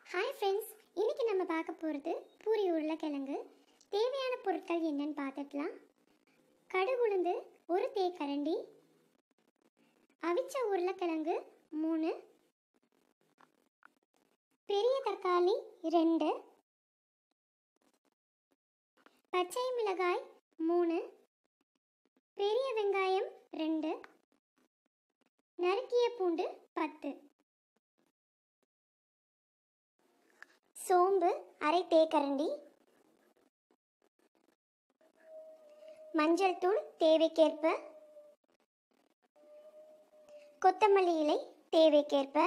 Hi friends, இன்றைக்கி நம்ம பார்க்க போகிறது பூரி உருளைக்கிழங்கு. தேவையான பொருட்கள் என்னன்னு பார்த்துக்கலாம். கடுகுளுந்து 1 தேக்கரண்டி, அவிச்ச உருளைக்கிழங்கு 3, பெரிய தக்காளி 2, பச்சை மிளகாய் 3, பெரிய வெங்காயம் 2, நறுக்கிய பூண்டு 10, சோம்பு 1/2 தேக்கரண்டி, மஞ்சள் தூள் தேவைக்கேற்ப, கொத்தமல்லி இலை தேவைக்கேற்ப.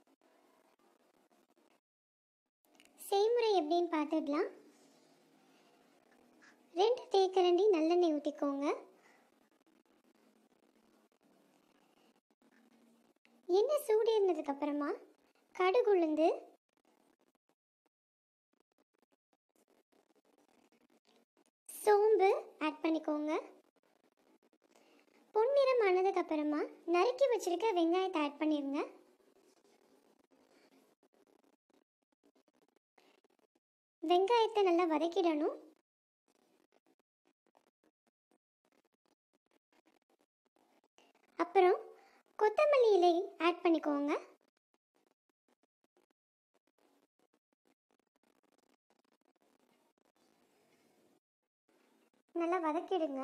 செய்முறை எப்படின்னு பார்த்துக்கலாம். 2 தேக்கரண்டி நல்லெண்ணெய் ஊற்றிக்கோங்க. எண்ணெய் சூடேறினதுக்கு அப்புறமா கடுகுளுந்து, சோம்பு ஆட் பண்ணிக்கோங்க. பொன்னிறம் ஆனதுக்கு அப்புறமா நறுக்கி வச்சிருக்க வெங்காயத்தை ஆட் பண்ணிருங்க. வெங்காயத்தை நல்லா வதக்கிடணும். அப்புறம் கொத்தமல்லி இலை ஆட் பண்ணிக்கோங்க. நல்லா வதக்கிடுங்க.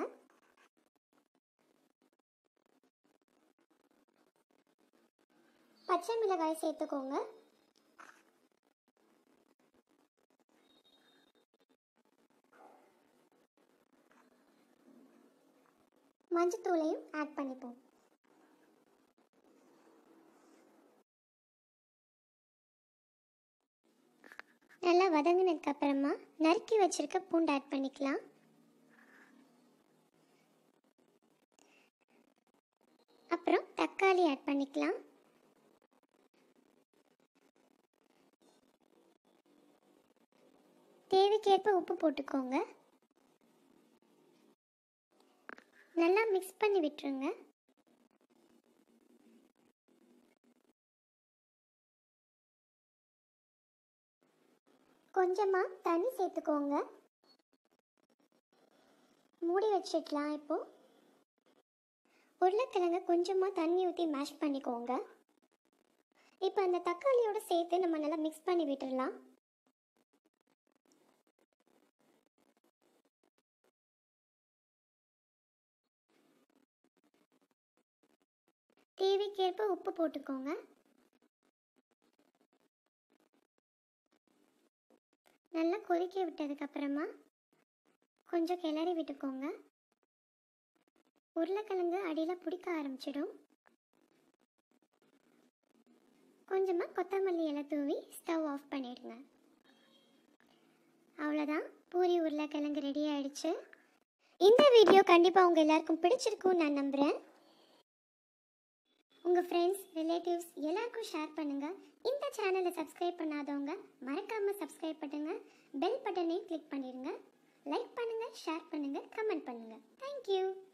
பச்சை மிளகாய் சேர்த்துக்கோங்க. மஞ்சத்தூளையும் ஆட் பண்ணிப்போம். நல்லா வதங்கினதுக்கு அப்புறமா நறுக்கி வச்சிருக்க பூண்டு ஆட் பண்ணிக்கலாம். அப்புறம் தக்காளி ஆட் பண்ணிக்கலாம். தேவைக்கேற்ப உப்பு போட்டுக்கோங்க. நல்லா மிக்ஸ் பண்ணி விட்டுருங்க. கொஞ்சமா தண்ணி சேர்த்துக்கோங்க. மூடி வச்சிடலாம். இப்போ உருளைக்கிழங்க கொஞ்சமாக தண்ணி ஊற்றி மேஷ் பண்ணிக்கோங்க. இப்போ அந்த தக்காளியோட சேர்த்து நம்ம நல்லா மிக்ஸ் பண்ணி விட்டுடலாம். தேவைக்கேற்ப உப்பு போட்டுக்கோங்க. நல்லா கொதிக்க விட்டதுக்கப்புறமா கொஞ்சம் கிளறி விட்டுக்கோங்க. உருளைக்கிழங்கு அடியில் பிடிக்க ஆரம்பிச்சிடும். கொஞ்சமாக கொத்தமல்லி இலை தூவி ஸ்டவ் ஆஃப் பண்ணிடுங்க. அவ்வளோதான், பூரி உருளைக்கிழங்கு ரெடி ஆயிடுச்சு. இந்த வீடியோ கண்டிப்பாக உங்கள் எல்லாருக்கும் பிடிச்சிருக்கும்னு நான் நம்புகிறேன். உங்கள் ஃப்ரெண்ட்ஸ், ரிலேட்டிவ்ஸ் எல்லாருக்கும் ஷேர் பண்ணுங்கள். இந்த சேனலை சப்ஸ்கிரைப் பண்ணாதவங்க மறக்காமல் சப்ஸ்கிரைப் பண்ணுங்க. பெல் பட்டனையும் கிளிக் பண்ணிடுங்க. லைக் பண்ணுங்கள், ஷேர் பண்ணுங்கள், கமெண்ட் பண்ணுங்கள். தேங்க்யூ.